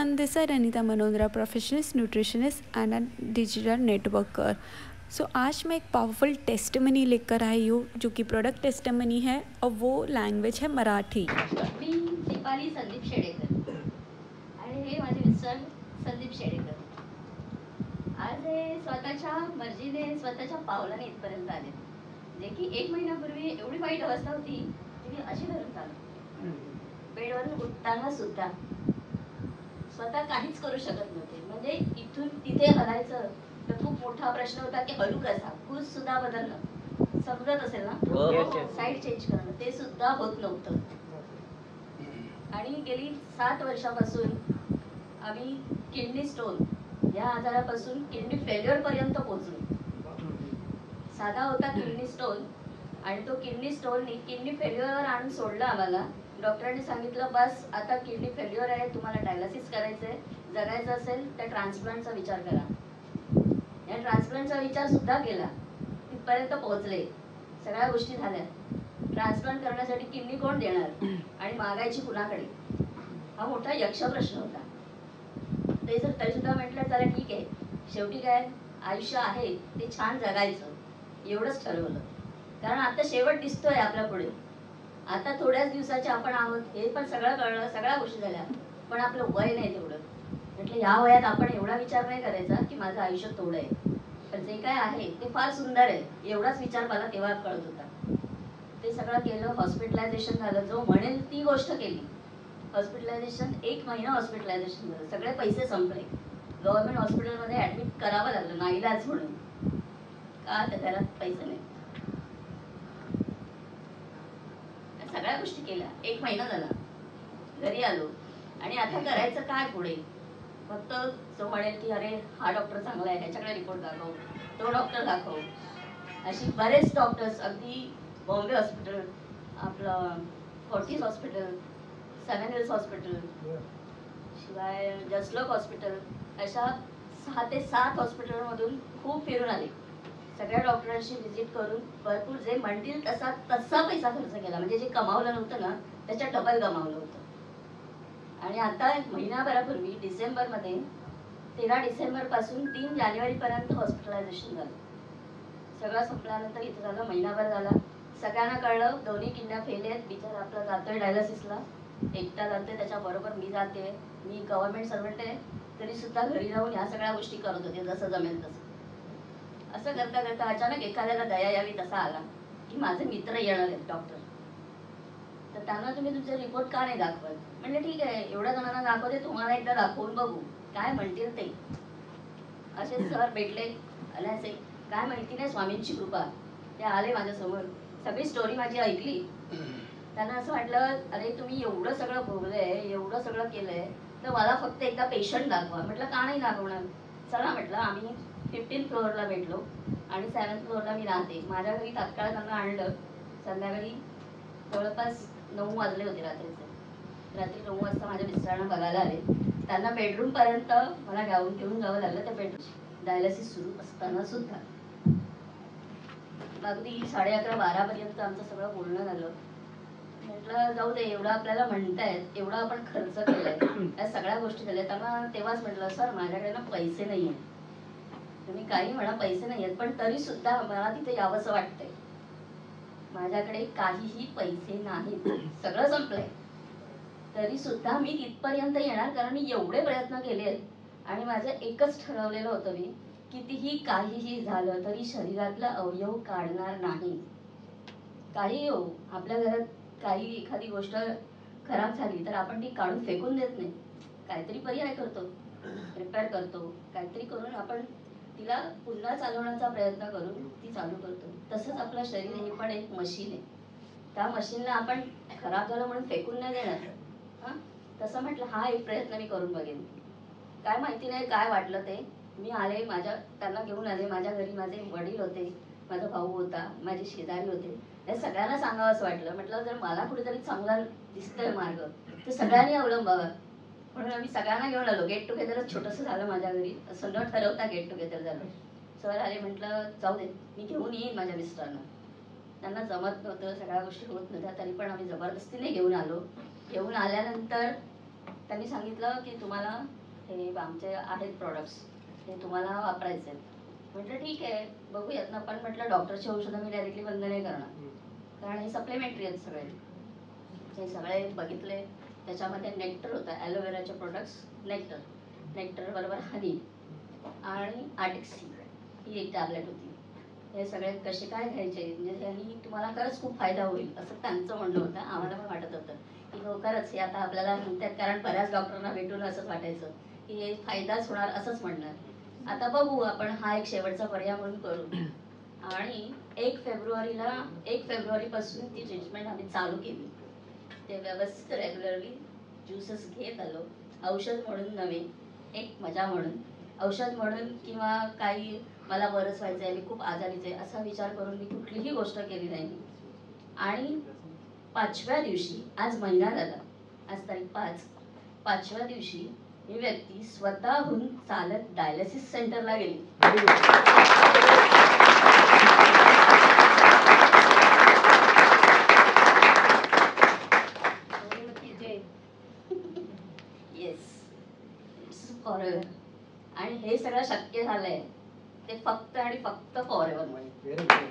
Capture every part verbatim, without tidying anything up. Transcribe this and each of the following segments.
everyone, this is Anita Manondra, professionalist nutritionist and a digital networker. So आज मैं एक powerful testimony लेकर आई हूँ जो कि प्रोडक्ट टेस्टिमनी है और वो लैंग्वेज है मराठी। मी दीपाली संदीप शेडेकर आणि हे माझे मिस्टर संदीप शेडेकर। आज हे स्वतःच्या मर्जीने स्वतःच्या पावलाने इथपर्यंत आले, जे की एक महिन्यापूर्वी एवढी वाईट अवस्था होती की मी अशी धरून चालू, बेडवरून उठताना सुद्धा स्वतः काहीच करू शकत नव्हते। म्हणजे इथून तिथे हलायचं तर खूप मोठा प्रश्न होता की हलू कसा, कूस सुद्धा बदलणं समजत असेल ना, साईड चेंज करणं ते सुद्धा होत नव्हतं। आणि गेली सात वर्षापासून आम्ही किडनी स्टोन या आजारापासून किडनी फेल्युअर पर्यंत पोहोचलो। साधा होता किडनी स्टोन आणि तो किडनी स्टोननी किडनी फेल्युअर आणून सोडलं आम्हाला। डॉक्टरांनी सांगितलं बस आता किडनी फेल्युअर आहे, तुम्हाला डायलिसिस करायचंय, जगायचं असेल तर ट्रान्सप्लांटचा विचार करा। या ट्रान्सप्लांटचा विचार सुद्धा केला, तिथपर्यंत पोहोचले, सगळ्या गोष्टी झाल्या। ट्रान्सप्लांट करण्यासाठी किडनी कोण देणार आणि मागायची कुणाकडे, हा मोठा यक्ष प्रश्न होता। ते जर तरी सुद्धा म्हटलं चला ठीक आहे, शेवटी काय आयुष्य आहे ते छान जगायचं, एवढंच ठरवलं। कारण आता शेवट दिसतोय आपल्या पुढे, आता थोड्याच दिवसाचे आपण आहोत, हे पण सगळं कळलं, सगळ्या गोष्टी झाल्या, पण आपलं वय नाही तेवढं। म्हटलं या वयात आपण एवढा विचार नाही करायचा की माझं आयुष्य थोडं आहे, पण जे काय आहे ते फार सुंदर आहे, एवढाच विचार मला तेव्हा कळत होता। ते सगळं केलं, हॉस्पिटलायझेशन झालं, जो म्हणेल ती गोष्ट केली। हॉस्पिटलायझेशन एक महिना हॉस्पिटलायझेशन झालं, सगळे पैसे संपले, गव्हर्नमेंट हॉस्पिटलमध्ये ऍडमिट करावं लागलं नाईलाज म्हणून, का तर घरात पैसे नाही। सगळ्या गोष्टी केल्या, एक महिना झाला, घरी आलो आणि आता करायचं काय पुढे। फक्त जो म्हणेल की अरे हा डॉक्टर चांगला आहे, ह्याच्याकडे रिपोर्ट दाखव, तो डॉक्टर दाखव, अशी बरेच डॉक्टर्स, अगदी बॉम्बे हॉस्पिटल, आपलं Fortis hospital, seven hills hospital, शिवाय जसलोक हॉस्पिटल, अशा सहा ते सात हॉस्पिटलमधून खूप फिरून आले। सगळ्या डॉक्टरांशी व्हिजिट करून भरपूर जे म्हणतील तसा तसा पैसा खर्च केला, म्हणजे जे कमावलं नव्हतं ना त्याच्या डबल कमावलं होतं। आणि आता महिनाभरापूर्वी डिसेंबरमध्ये तेरा डिसेंबर पासून तीन जानेवारी पर्यंत हॉस्पिटलायझेशन झालं। सगळं संपल्यानंतर इथं झालं, महिनाभर झाला, सगळ्यांना कळलं दोन्ही किडन्या फेल आहेत, बिचारा आपला जातोय डायलिसिसला, एकटा जातोय, त्याच्याबरोबर मी जाते, मी गव्हर्नमेंट सर्वंट आहे, तरी सुद्धा घरी राहून ह्या सगळ्या गोष्टी करत होते जसं जमेल तसं। असं करता करता अचानक एखाद्याला दया यावी तसा आला की माझे मित्र येणार आहेत डॉक्टर, तर त्यांना तुम्ही तुमचे रिपोर्ट का नाही दाखवत। म्हणजे ठीक आहे, एवढ्या जणांना दाखवते, तुम्हाला एकदा दाखवून बघू काय म्हणतील ते। असे सर भेटले, आले असे काय माहिती नाही, स्वामींची कृपा, ते आले माझ्यासमोर, सगळी स्टोरी माझी ऐकली। त्यांना असं वाटलं अरे तुम्ही एवढं सगळं भोगलंय, एवढं सगळं केलंय, तर मला फक्त एकदा पेशंट दाखवा। म्हटलं का नाही दाखवणार, चला म्हटलं आम्ही फिफ्टीन फ्लोअरला भेटलो आणि सेव्हन्थ फ्लोअरला मी राहते, माझ्या घरी तात्काळ त्यांना आणलं। संध्याकाळी जवळपास नऊ वाजले होते रात्रीचे, रात्री नऊ वाजता माझ्या मिस्टरांना बघायला आले, त्यांना बेडरूम पर्यंत मला घेऊन घेऊन जावं लागलं। त्या बेडरूम डायलिसिस सुरू असताना सुद्धा अगदी साडे अकरा बारा पर्यंत आमचं सगळं बोलणं झालं। म्हटलं जाऊ दे, एवढं आपल्याला म्हणतायत, एवढा आपण खर्च केलाय, या सगळ्या गोष्टी झाल्या। त्यांना तेव्हाच म्हटलं सर माझ्याकडे ना पैसे नाही आहेत, तुम्ही काही म्हणा पैसे नाही आहेत, पण तरी सुद्धा मला तिथे यावंसं वाटतंय, माझ्याकडे काहीही पैसे नाहीत, सगळं संपलंय, तरी सुद्धा मी तिथपर्यंत येणार, कारण मी एवढे प्रयत्न केले आणि माझं एकच ठरवलेलं होतं, मी कितीही काहीही झालं तरी शरीरातला अवयव काढणार नाही। काही हो, आपल्या घरात काही एखादी गोष्ट खराब झाली तर आपण ती काढून फेकून देत नाही, काहीतरी पर्याय करतो, रिपेअर करतो, काहीतरी करून आपण तिला पुन्हा चालवण्याचा प्रयत्न करून ती चालू करतो। तसंच आपलं शरीर हे पण एक मशीन आहे, त्या मशीनला आपण खराब झालं म्हणून फेकून नाही देणार। हा तसं म्हटलं हा एक प्रयत्न मी करून बघेन, काय माहिती नाही काय वाटलं ते। मी आले, माझ्या त्यांना घेऊन आले, माझ्या घरी माझे वडील होते, माझा भाऊ होता, माझे शेजारी होते, हे सगळ्यांना सांगावं असं वाटलं। म्हटलं जर मला कुठेतरी चांगला दिसतोय मार्ग तर सगळ्यांनी अवलंबावा, म्हणून आम्ही सगळ्यांना घेऊन आलो। गेट टुगेदरच छोटंसं झालं माझ्या घरी, असं न ठरवता गेट टुगेदर झालं। सर आले, म्हटलं जाऊ दे मी घेऊन येईन माझ्या मिस्टरांना, त्यांना जमत नव्हतं, सगळ्या गोष्टी होत नव्हत्या, तरी पण आम्ही जबरदस्तीने घेऊन आलो। घेऊन आल्यानंतर त्यांनी सांगितलं की तुम्हाला हे आमचे आहेत प्रॉडक्ट्स, हे तुम्हाला वापरायचे आहेत. म्हटलं ठीक आहे बघूयात ना, पण म्हटलं डॉक्टरची औषधं मी डायरेक्टली बंद नाही करणार, कारण हे सप्लिमेंटरी आहेत सगळे. हे सगळे बघितले, त्याच्यामध्ये नेक्टर होतं, ॲलोवेराचे प्रोडक्ट्स, नेक्टर नेक्टर बरोबर हनी आणि आर्टिक्सी ही एक टॅबलेट होती. हे सगळे कसे काय घ्यायचे, म्हणजे त्यांनी तुम्हाला खरंच खूप फायदा होईल असं त्यांचं म्हणणं होतं. आम्हाला पण वाटत होतं की हो खरंच हे आता आपल्याला म्हणतात, कारण बऱ्याच डॉक्टरांना भेटून असंच वाटायचं की हे फायदाच होणार असंच म्हणणार. आता बघू आपण हा एक शेवटचा पर्याय म्हणून करू. आणि एक फेब्रुवारीला एक फेब्रुवारीपासून ती ट्रीटमेंट आम्ही चालू केली. ते व्यवस्थित रेग्युलरली ज्युसेस घेत आलो, औषध म्हणून नव्हे, एक मजा म्हणून. औषध म्हणून किंवा काही मला बरंच व्हायचं आहे, मी खूप आजारीच आहे असा विचार करून मी कुठलीही गोष्ट केली नाही. आणि पाचव्या दिवशी, आज महिना झाला, आज तारीख पाच, पाचव्या दिवशी ही व्यक्ती स्वतःहून चालत डायलिसिस सेंटरला गेली. Yes, it's forever. आणि हे सगळं शक्य झालंय ते फक्त आणि फक्त फॉरएव्हर मुळे.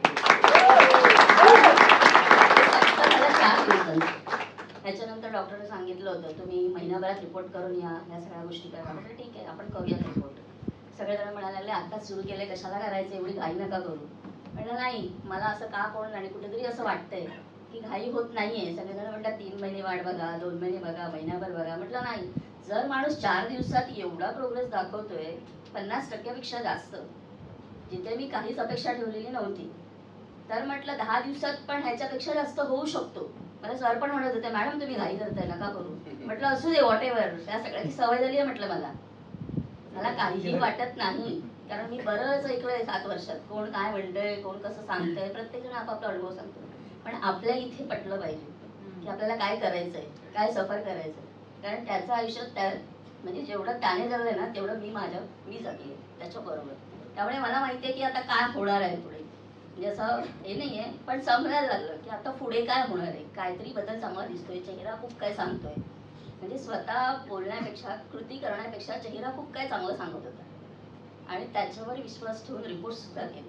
त्याच्यानंतर डॉक्टरने सांगितलं होतं तुम्ही महिनाभरात रिपोर्ट करून या, ह्या सगळ्या गोष्टी करा. म्हटलं ठीक आहे आपण करूयात रिपोर्ट. सगळेजण म्हणायला लागले आताच सुरू केले, कशाला करायचं, एवढी घाई नका करू. म्हटलं नाही, मला असं का कोण आणि कुठेतरी असं वाटतंय की घाई होत नाहीये. सगळेजण म्हणतात तीन महिने वाट बघा, दोन महिने बघा, महिनाभर बघा. म्हटलं नाही, जर माणूस चार दिवसात एवढा प्रोग्रेस दाखवतोय, पन्नास टक्क्यापेक्षा जास्त, जिथे मी काहीच अपेक्षा ठेवलेली नव्हती, तर म्हटलं दहा दिवसात पण ह्याच्यापेक्षा जास्त होऊ शकतो. मला सर पण म्हणत होते मॅडम तुम्ही घाई करताय नका करू. म्हटलं असू दे, व्हॉट एव्हर, त्या सगळ्याची सवय झाली आहे म्हटलं मला, मला काहीही वाटत नाही. कारण मी बरंच ऐकलंय सात वर्षात, कोण काय म्हणतंय, कोण कसं सांगतंय, प्रत्येक जण आपापला अनुभव सांगतो. पण आपल्या इथे पटलं पाहिजे की आपल्याला काय करायचंय, काय सफर करायचंय. कारण त्याचं आयुष्यात त्या म्हणजे जेवढं त्याने जगलंय ना तेवढं मी माझ्या मी जगले त्याच्याबरोबर. त्यामुळे मला माहितीये की आता काय होणार आहे पुढे. म्हणजे असं हे नाहीये, पण समजायला लागलं की आता पुढे काय होणार आहे, काहीतरी बदल चांगला दिसतोय, चेहरा खूप काय सांगतोय. म्हणजे स्वतः बोलण्यापेक्षा कृती करण्यापेक्षा चेहरा खूप काय चांगलं सांगत होता. आणि त्याच्यावर विश्वास ठेवून रिपोर्ट सुद्धा केले.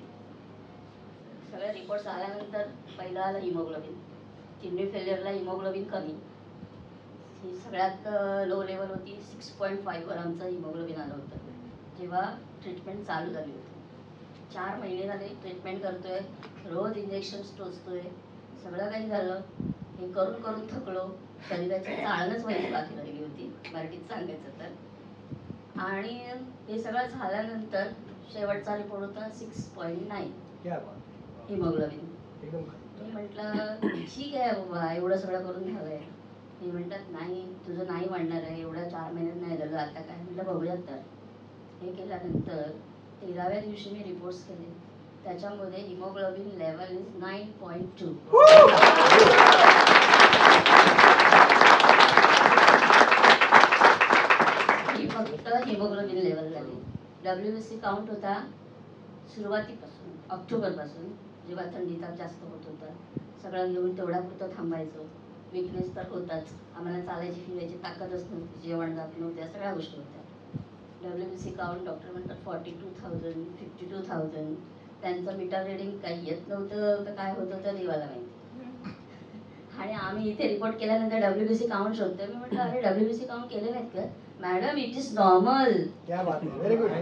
सगळे रिपोर्ट्स आल्यानंतर पहिला आलं हिमोग्लोबिन. किडनी फेलियरला हिमोग्लोबिन कमी, ही सगळ्यात लो लेवल होती. सिक्स पॉईंट फाईव्हवर आमचं हिमोग्लोबिन आलं होतं जेव्हा ट्रीटमेंट चालू झाली होती. चार महिने झाले ट्रीटमेंट करतोय, रोज इंजेक्शन्स टोचतोय, सगळं काही झालं. हे करून करून थकलो, शरीराची चाळणच व्हायची बाकी राहिली होती मराठीत सांगायचं तर. आणि हे सगळं झाल्यानंतर शेवटचा रिपोर्ट होता सिक्स पॉईंट नाईन हिमोग्लोबिन. मी म्हटलं ठीक आहे बाबा, एवढं सगळं करून झालंय. मी म्हणतात नाही तुझं नाही वाढणार आहे, एवढ्या चार महिन्यात नाही झालं, आता काय. म्हटलं बघूयात तर. हे केल्यानंतर तेराव्या दिवशी मी रिपोर्ट्स केले, त्याच्यामध्ये haemoglobin level is nine point two. ही फक्त हिमोग्लोबिन लेवल झाली. डब्ल्यू बी सी काउंट होता सुरुवातीपासून, ऑक्टोबरपासून, जेव्हा थंडीचा जास्त होत होता. सगळं घेऊन तेवढ्या पुरतं थांबायचं. विकनेस तर होताच, आम्हाला चालायची फिरायची ताकदच नव्हती, जेवण जात नव्हतं, या सगळ्या गोष्टी होत्या. W B C count doctor म्हणतात forty two thousand fifty two thousand. त्यांचं मीटर रिडिंग काही येत नव्हतं तर काय होतं तर देवाला माहिती. आणि आम्ही इथे रिपोर्ट केल्यानंतर डब्ल्यू बी सी काउंट शोधतोय. मी म्हटलं अरे डब्ल्यू बी सी काउंट केले नाहीत का मॅडम, इट इज नॉर्मल. क्या बात आहे, very good.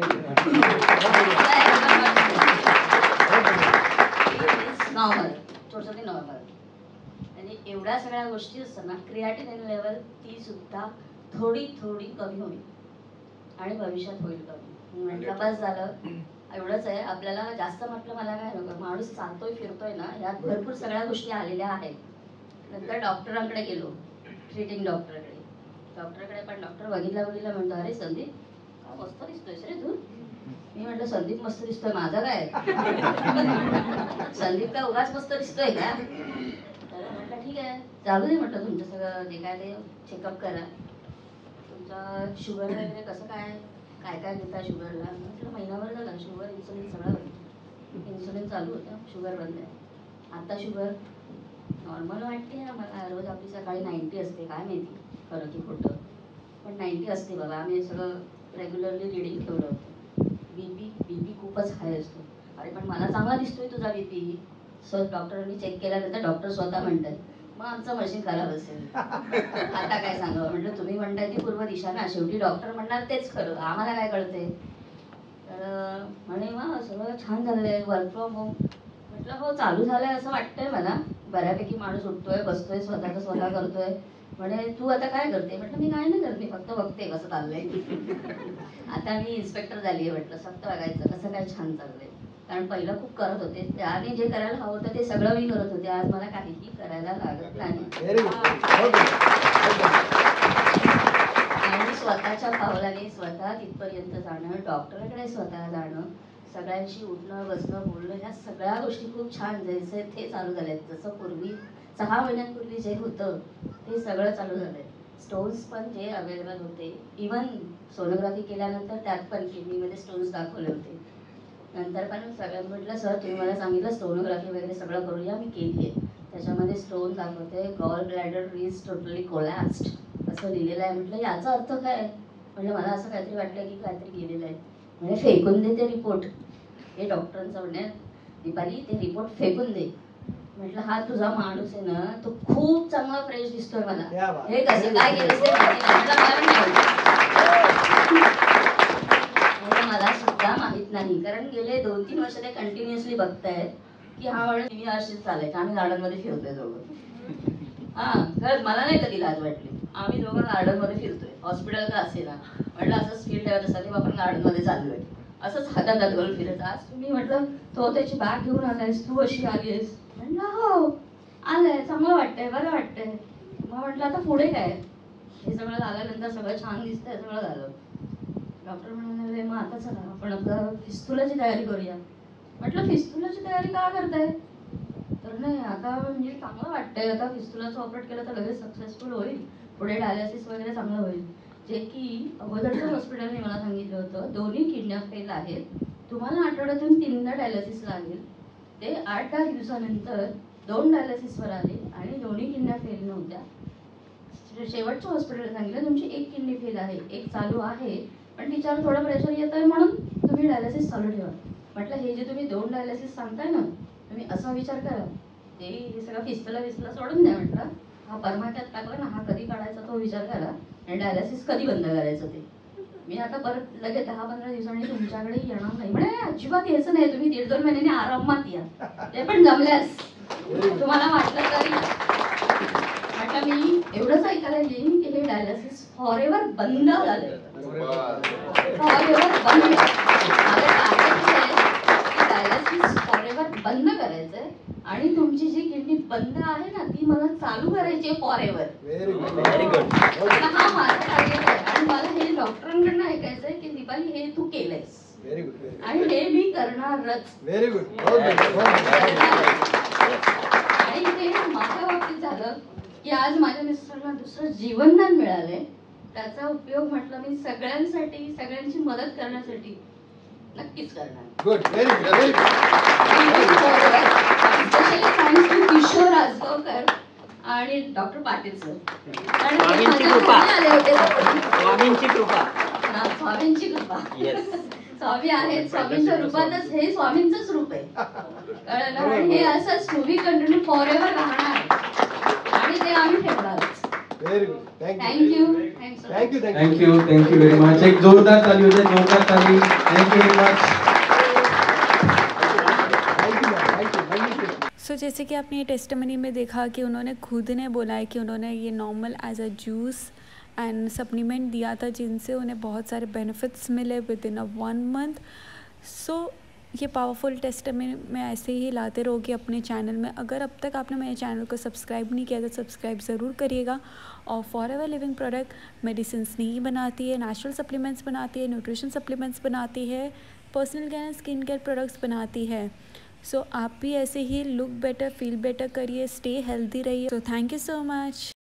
Normal, totally normal. म्हणजे एवढ्या सगळ्या गोष्टी असताना क्रिएटिनिन लेवल ती सुद्धा थोडी थोडी कमी होईल आणि भविष्यात होईल कमी. म्हटलं बस झालं, एवढंच आहे आपल्याला. जास्त म्हटलं मला काय नको, माणूस चालतोय फिरतोय ना, यात भरपूर सगळ्या गोष्टी आलेल्या आहेत. नंतर डॉक्टरांकडे गेलो, ट्रीटिंग डॉक्टरकडे. डॉक्टरकडे पण डॉक्टर बघितला बघितला म्हणतो अरे संदीप काय मस्त दिसतोयस रे तू. मी म्हटलं संदीप मस्त दिसतोय, माझा काय संदीप काय उगाच मस्त दिसतोय का. तर म्हटलं ठीक आहे चालू दे म्हटलं तुमचं सगळं जे काय ते चेकअप करा. तुमचा शुगर वगैरे कसं काय, काय काय देता शुगरला. म्हटलं महिनाभर झाला शुगर इन्सुलिन सगळं बंद. इन्सुलिन चालू होतं, शुगर बंद आहे. आता शुगर नॉर्मल वाटते आम्हाला, रोज आपली सकाळी नाईन्टी असते, काय माहिती खरं की खोटं. पण नाईन्टी असते बाबा. आम्ही सगळं रेग्युलरली रिडिंग ठेवलं होतं. बी पी बी पी खूपच हाय असतो. अरे पण मला चांगला दिसतोय तुझा बी पी. सो डॉक्टरांनी चेक केल्यानंतर डॉक्टर स्वतः म्हणतात मग आमचं मशीन खराब असेल. आता काय सांगावं म्हटलं, तुम्ही म्हणताय ती पूर्व दिशा ना, शेवटी डॉक्टर म्हणणार तेच खरं, आम्हाला काय कळते. तर म्हणे मग सगळं छान झालेलं आहे, वर्क फ्रॉम होम. म्हटलं हो चालू झालंय असं वाटतंय मला, बऱ्यापैकी माणूस उठतोय बसतोय स्वतःचं स्वतः करतोय. म्हणे तू आता काय करते. म्हटलं मी काय नाही करत, मी फक्त बघते कसं चाललंय. आता मी इन्स्पेक्टर झाली आहे म्हटलं, फक्त बघायचं कसं काय छान चाललंय. कारण पहिलं खूप करत होते, त्याने जे करायला हवं होतं ते सगळं मी करत होते. आज मला काहीही करायला लागत नाही. आणि स्वतःच्या पावलाने स्वतः तिथपर्यंत जाणं, डॉक्टरकडे स्वतः जाणं, सगळ्यांशी उठणं बसणं बोलणं, ह्या सगळ्या गोष्टी खूप छान जसे ते चालू झालेत. जसं पूर्वी सहा महिन्यांपूर्वी जे होतं ते सगळं चालू झालंय. स्टोन्स पण जे अवेलेबल होते, इवन सोनोग्राफी केल्यानंतर त्यात पण किडनीमध्ये स्टोन्स दाखवले होते. नंतर पण सगळं म्हटलं सर तुम्ही मला सांगितलं सोनोग्राफी वगैरे सगळं करूया, मी केली आहे. त्याच्यामध्ये स्टोन दाखवते, gallbladder is totally collapsed असं लिहिलेलं आहे. म्हटलं याचा अर्थ काय. म्हणजे मला असं काहीतरी वाटलं की काहीतरी गेलेलं आहे. म्हणजे फेकून दे ते रिपोर्ट. हे डॉक्टरांचं म्हणणे दीपाली ते रिपोर्ट फेकून दे. म्हटलं हा तुझा माणूस आहे ना, तो खूप चांगला फ्रेश दिसतोय मला, हे कसं काय केलं ते मला सुद्धा माहित नाही. कारण गेले दोन तीन वर्ष ते कंटिन्युअसली बघतायत की हा वेळ मी अशीच चालायचं, आम्ही गार्डनमध्ये फिरतोय दोघं. हा खरंच मला नाही कधी लाज वाटली. आम्ही दोघं गार्डनमध्ये फिरतोय, हॉस्पिटल का असेल ना. म्हटलं असंच फील ठेवत असतात तेव्हा आपण गार्डनमध्ये चाललोय, असंच हातात हात घालून फिरत. आज तुम्ही म्हटलं तो त्याची बॅग घेऊन आलायस, तू अशी आलीस. म्हटलं हो आलंय, चांगलं वाटतंय, बरं वाटतंय. मग म्हटलं आता पुढे काय. हे सगळं झाल्यानंतर सगळं छान दिसतंय, सगळं झालं. डॉक्टर म्हणाले मग आता चला आपण आपलं फिस्तुलाची तयारी करूया. म्हटलं फिस्तुलाची तयारी का करताय. तर नाही आता म्हणजे चांगलं वाटतंय, आता फिस्तुलाचं ऑपरेट केलं तर लगेच सक्सेसफुल होईल, पुढे डायलिसिस वगैरे चांगलं होईल. जे की अगोदरच्या हॉस्पिटलने मला सांगितलं होतं दोन्ही किडन्या फेल आहेत, तुम्हाला आठवड्यातून तीनदा डायलिसिस लागेल. ते आठ दहा दिवसानंतर दोन डायलिसिसवर आले आणि दोन्ही किडन्या फेल नव्हत्या. शेवटच्या हॉस्पिटलने सांगितलं तुमची एक किडनी फेल आहे, एक चालू आहे, पण तिच्यावर थोडं प्रेशर येत आहे म्हणून तुम्ही डायलिसिस चालू ठेवा. म्हटलं हे जे तुम्ही दोन डायलिसिस सांगताय ना, तुम्ही असा विचार करा, ते हे सगळं फिस्तला विस्तला सोडून द्या. म्हटलं हा परमात्यात टाकला ना, हा कधी काढायचा तो विचार करा आणि डायलिसिस कधी बंद करायचं ते. मी आता परत लगेच दहा पंधरा दिवसांनी तुमच्याकडे येणार नाही. म्हणजे अजिबात यायचं नाही, तुम्ही दीड दोन महिन्यांनी आरामात या, ते पण जमल्यास तुम्हाला वाटलं तरी. म्हटलं मी एवढंच ऐकायला येईन की हे डायलिसिस फॉर एव्हर बंद झालंय, फॉर एव्हर बंद. डायलिसिस फॉर एव्हर बंद करायचंय आणि तुमची जी किडनी बंद आहे ना ती मला चालू करायची आहे फॉर एव्हर. Very good. हा माझा टार्गेट आहे आणि मला हे डॉक्टरांकडनं ऐकायचंय की दीपाली हे तू केलंयस आणि हे मी करणारच. Very good. आणि ते माझ्या बाबतीत झालं की आज माझ्या मिस्टरांना दुसरं जीवनदान मिळालंय. त्याचा उपयोग म्हटलं मी सगळ्यांसाठी, सगळ्यांची मदत करण्यासाठी नक्कीच करणार. Good. Very good. Specially thanks to Kishor Ajgaonkar आणि डॉक्टर पाटील सर. स्वामींची कृपा, स्वामींची कृपा, हा स्वामींची कृपा. स्वामी आहेत, स्वामींच्या रूपातच हे स्वामींचंच रूप आहे, कळलं. आणि हे असंच to be continue forever राहणार आणि ते आम्ही ठेवणारच. Very good. Thank you thank you thank you thank you very much. एक जोरदार ताली होते, जोरदार ताली. Thank you very much. So so, जैसे कि आपने ये टेस्टिमनी में देखा कि उन्होंने खुद ने बोला है कि उन्होंने ये normal as a juice and supplement दिया था जिनसे उन्हें बहुत सारे बेनिफिट्स मिले within a one month. So ये पावरफुल टेस्टिमनी में ऐसे ही लाते रहोगे अपने चैनल में. अगर अब तक आपने मेरे चैनल को सब्सक्राइब नहीं किया तो सब्सक्राइब ज़रूर करिएगा. और फॉरएवर लिविंग प्रोडक्ट मेडिसिन्स नहीं बनाती है, नेचुरल सप्लीमेंट्स बनाती है, न्यूट्रिशन सप्लीमेंट्स बनाती है, personal care and skin care products बनाती है. सो so, आप भी ऐसे ही लुक बेटर, फील बेटर करिए, स्टे हेल्दी रहिए. So thank you so much.